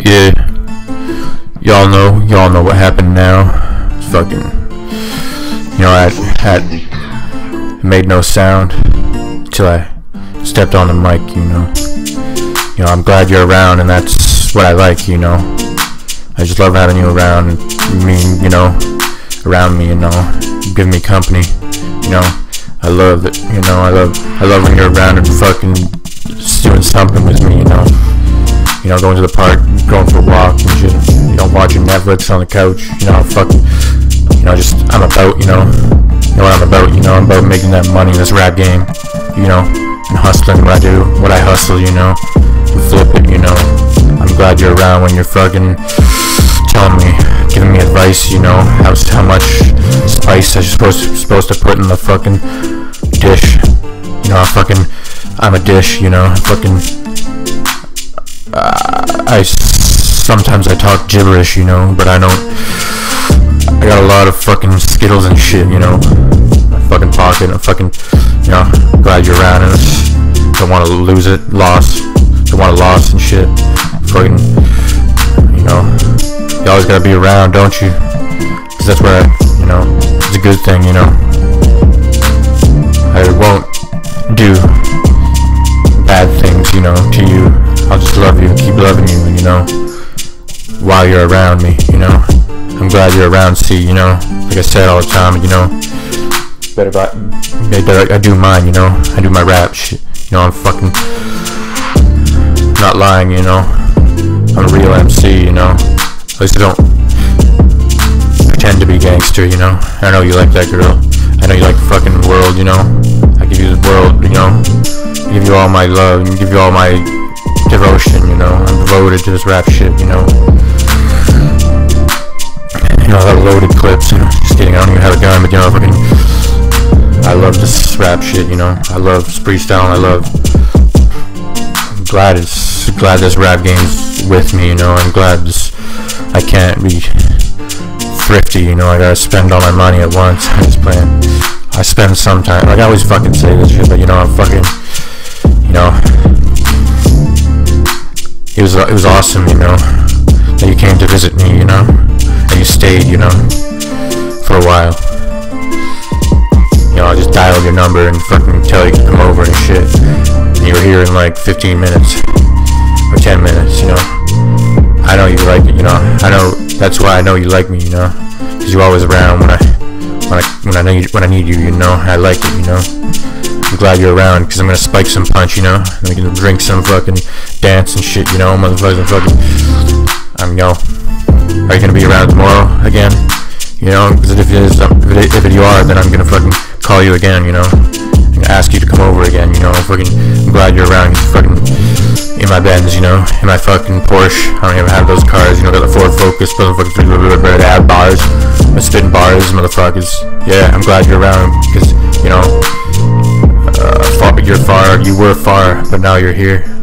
Yeah, y'all know what happened now. It's fucking, I had made no sound till I stepped on the mic. I'm glad you're around, and that's what I like. I just love having you around me. Around me. Give me company. I love it. I love when you're around and fucking doing something with me. Going to the park, going for a walk and shit, watching Netflix on the couch, fucking, I'm about, what I'm about, I'm about making that money in this rap game, and hustling what I hustle, and flip it, I'm glad you're around when you're fucking telling me, giving me advice, how much spice I'm supposed to put in the fucking dish, I'm a dish, sometimes I talk gibberish, but I got a lot of fucking Skittles and shit, my fucking pocket. I'm fucking, glad you're around and don't want to lose it, don't want to loss and shit. Fucking, you always gotta be around, don't you? 'Cause that's where it's a good thing, I won't do bad things, to you. I'll just love you, keep loving you, while you're around me, I'm glad you're around, see, like I said all the time, I do mine, I do my rap shit, I'm fucking not lying, I'm a real MC, at least I don't pretend to be gangster, I know you like that girl, I know you like the fucking world, I give you the world, I give you all my love, and give you all my devotion, I'm devoted to this rap shit, I have loaded clips, just kidding, I don't even have a gun, but I love this rap shit, I love freestyle, I'm glad this rap game's with me, I'm glad I can't be thrifty, I gotta spend all my money at once. I spend some time, I always fucking say this shit, but I'm fucking, it was awesome, that you came to visit me, and you stayed, for a while. I just dialed your number and fucking tell you to come over and shit, and you were here in like 15 minutes, or 10 minutes, I know you like it, I know, that's why I know you like me, because you're always around when I need you, I like it, I'm glad you're around, because I'm gonna spike some punch, and I'm gonna drink some fucking dance and shit, motherfuckers, are you gonna be around tomorrow again, because if you are, then I'm gonna fucking call you again, and ask you to come over again, I'm glad you're around, you're fucking in my Benz, in my fucking Porsche, I don't even have those cars, got the Ford Focus, motherfuckers, they have bars, I'm spitting bars, motherfuckers, yeah, I'm glad you're around, because, you were far, but now you're here.